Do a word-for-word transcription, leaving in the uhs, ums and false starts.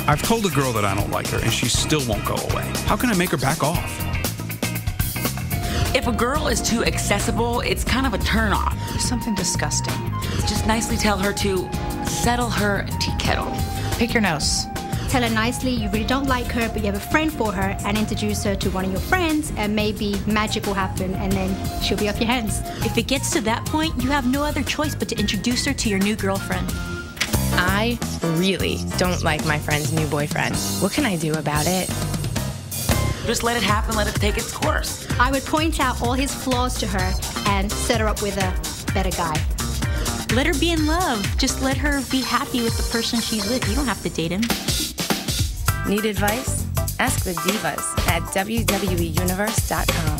I've told a girl that I don't like her, and she still won't go away. How can I make her back off? If a girl is too accessible, it's kind of a turn-off. There's something disgusting. Just nicely tell her to settle her tea kettle. Pick your nose. Tell her nicely you really don't like her, but you have a friend for her, and introduce her to one of your friends, and maybe magic will happen, and then she'll be off your hands. If it gets to that point, you have no other choice but to introduce her to your new girlfriend. I really don't like my friend's new boyfriend. What can I do about it? Just let it happen, let it take its course. I would point out all his flaws to her and set her up with a better guy. Let her be in love. Just let her be happy with the person she's with. You don't have to date him. Need advice? Ask the divas at W W E universe dot com.